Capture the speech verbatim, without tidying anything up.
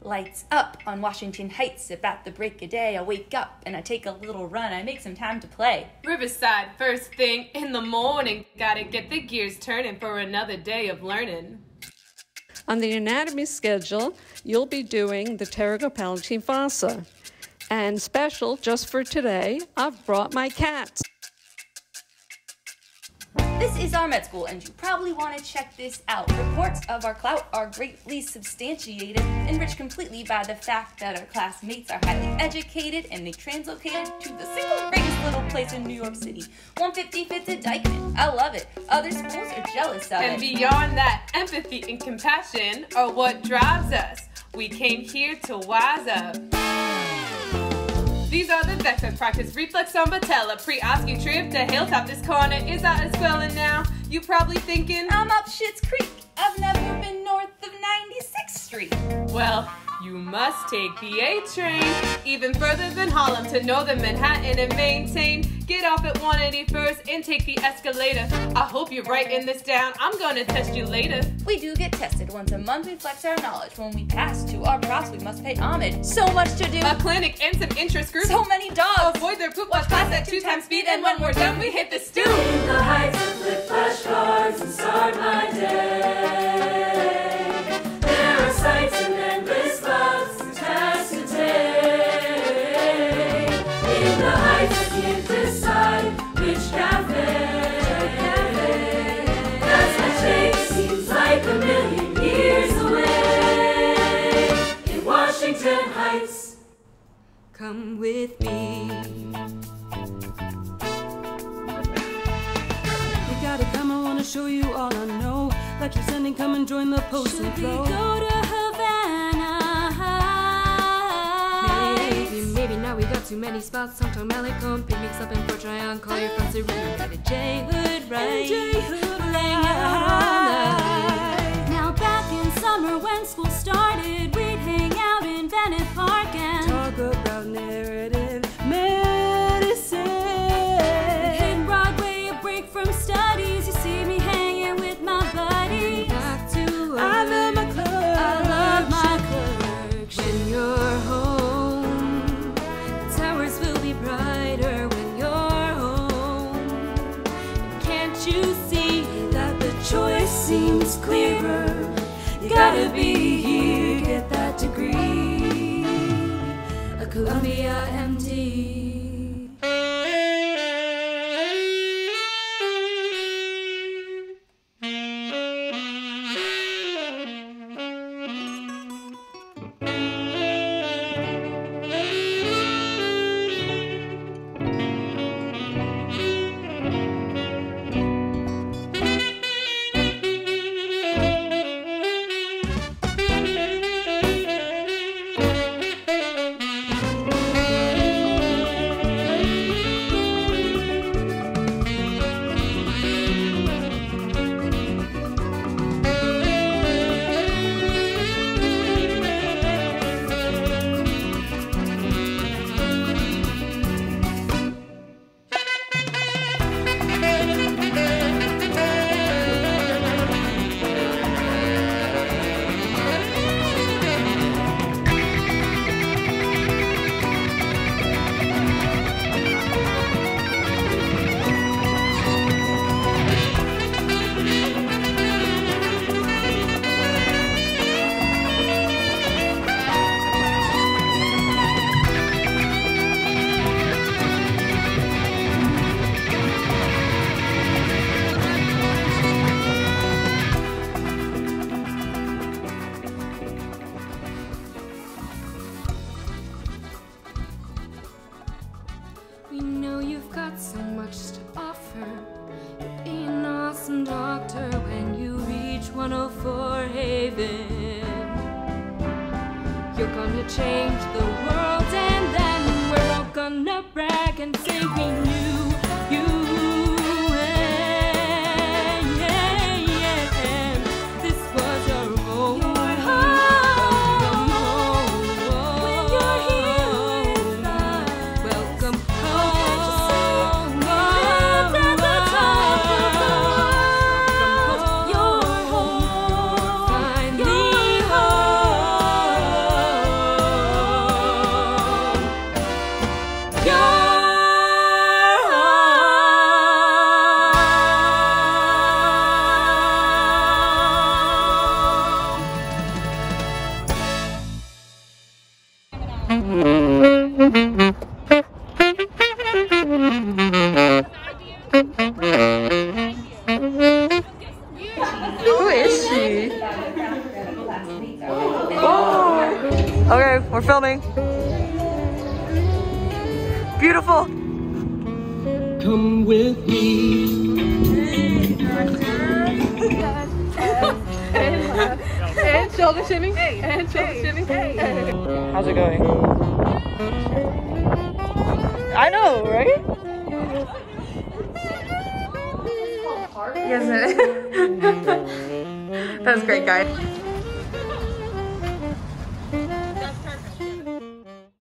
Lights up on Washington Heights. About the break of day, I wake up and I take a little run. I make some time to play. Riverside, first thing in the morning. Gotta get the gears turning for another day of learning. On the anatomy schedule, you'll be doing the pterygopalatine fossa. And special, just for today, I've brought my cats. This is our med school, and you probably want to check this out. Reports of our clout are greatly substantiated, enriched completely by the fact that our classmates are highly educated and they translocated to the single greatest little place in New York City. one fifty-fifth to Dykeman. I love it. Other schools are jealous of it. And beyond that, empathy and compassion are what drives us. We came here to wise up. These are the vets that practice reflex on patella. Pre-Oski trip to Hilltop. This corner is out of swelling now. You probably thinking, I'm up Schitt's Creek. I've never been north of ninety-sixth Street. Well, you must take the A train even further than Harlem to northern Manhattan and maintain. Get off at one eighty-first and take the escalator. I hope you're writing this down. I'm gonna test you later. We do get tested once a month. We flex our knowledge. When we pass to our profs, we must pay homage. So much to do. A clinic and some interest groups. So many dogs. Avoid their poop. Watch class at two times speed. And when we're done, we hit the stoop. In the heights and flip flashcards and start my day. There are sights and endless clouds and tasks to take. In the heights, I can't decide which cafe. That's my shake. Seems like a million years away. In Washington Heights, come with me. You gotta come, I wanna show you all I know. Like you're sending, come and join the post and flow. Should we go to Havana? Maybe, maybe now we got too many spots. Sometime Malecon, picnics up in Fort Tryon. Call your friends, they're really ready. J Hood, right? J Hood, hang out all night. Now back in summer when school started, we'd hang out in Bennett Park and talk about narrative medicine. We'd hit Broadway, a break from studies. You see me hanging with my buddies. Back to I love my clerk. I love my clerk. When you're home, the towers will be brighter when you're home. Can't you see that the choice seems clearer? You gotta be here, get that degree. A Columbia M D. We know you've got so much to offer. You'll be an awesome doctor when you reach one oh four Haven. You're gonna change the world, and then we're all gonna brag and say we knew you. And, yeah, yeah, and this was your home. Your Welcome home. When you're here with us. Welcome home. Built at the top of the world. Your home. Find me Your home. We're filming. Beautiful. Come with me. And shoulder shimmy. And shoulder shimmy. How's it going? I know, right? Yes, it is. That was great, guys.